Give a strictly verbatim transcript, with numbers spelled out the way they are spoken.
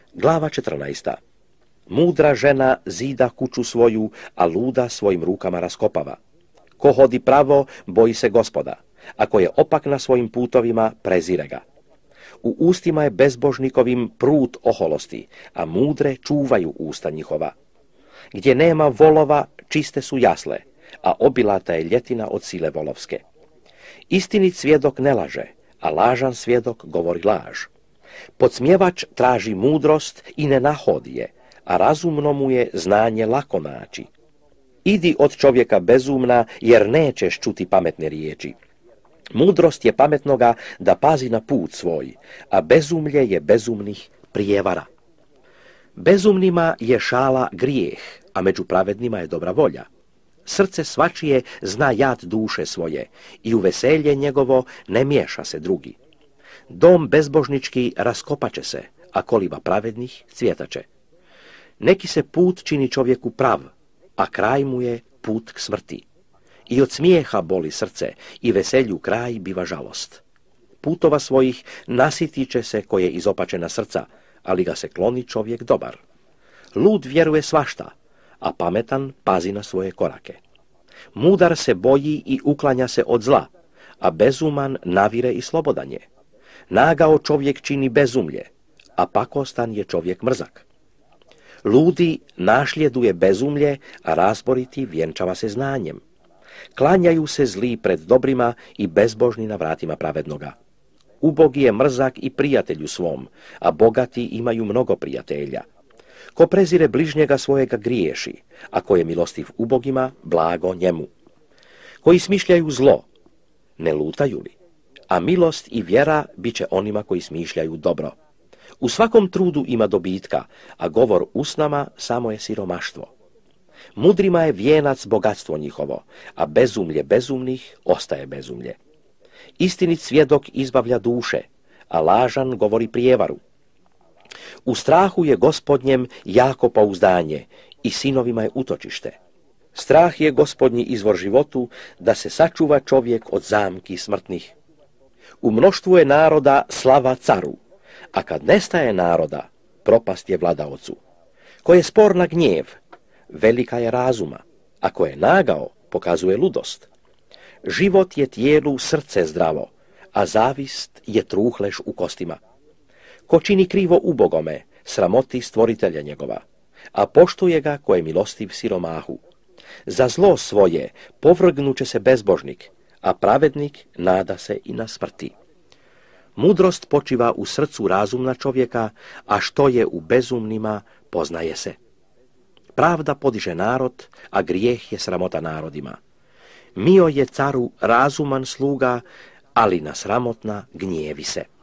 Glava četrnaesta. Mudra žena zida kuću svoju, a luda svojim rukama raskopava. Ko hodi pravo, boji se Gospoda, a ko je opak na svojim putovima, prezire ga. U ustima je bezbožnikovim prut oholosti, a mudre čuvaju usta njihova. Gdje nema volova, čiste su jasle, a obilata je ljetina od sile volovske. Istinit svjedok ne laže, a lažan svjedok govori laž. Podsmjevač traži mudrost i ne nahodi je, a razumno mu je znanje lako naći. Idi od čovjeka bezumna, jer nećeš čuti pametne riječi. Mudrost je pametnoga da pazi na put svoj, a bezumlje je bezumnih prijevara. Bezumnima je šala grijeh, a među pravednima je dobra volja. Srce svačije zna jad duše svoje i u veselje njegovo ne miješa se drugi. Dom bezbožnički raskopaće se, a koliba pravednih cvjetaće. Neki se put čini čovjeku prav, a kraj mu je put k smrti. I od smijeha boli srce i veselju kraj biva žalost. Putova svojih nasitit će se koje izopačena srca, ali ga se kloni čovjek dobar. Lud vjeruje svašta, a pametan pazi na svoje korake. Mudar se boji i uklanja se od zla, a bezuman navire i slobodan je. Nagao čovjek čini bezumlje, a pakostan je čovjek mrzak. Ludi našljeduje bezumlje, a razboriti vjenčava se znanjem. Klanjaju se zli pred dobrima i bezbožni na vratima pravednoga. Ubogi je mrzak i prijatelju svom, a bogati imaju mnogo prijatelja. Ko prezire bližnjega svojega griješi, a ko je milostiv ubogima, blago njemu. Koji smišljaju zlo, ne lutaju li? A milost i vjera bit će onima koji smišljaju dobro. U svakom trudu ima dobitka, a govor usnama samo je siromaštvo. Mudrima je vijenac bogatstvo njihovo, a bezumlje bezumnih ostaje bezumlje. Istinit svjedok izbavlja duše, a lažan govori prijevaru. U strahu je Gospodnjem jako pouzdanje i sinovima je utočište. Strah je Gospodnji izvor životu, da se sačuva čovjek od zamki smrtnih. U mnoštvu je naroda slava caru, a kad nestaje naroda, propast je vladaocu. Ko je spor na gnjev, velika je razuma, a ko je nagao, pokazuje ludost. Život je tijelu srce zdravo, a zavist je truhleš u kostima. Ko čini krivo ubogome, sramoti stvoritelja njegova, a poštuje ga ko je milostiv siromahu. Za zlo svoje povrgnuće se bezbožnik, a pravednik nada se i na smrti. Mudrost počiva u srcu razumna čovjeka, a što je u bezumnima poznaje se. Pravda podiže narod, a grijeh je sramota narodima. Mio je caru razuman sluga, ali na sramotna gnjevi se.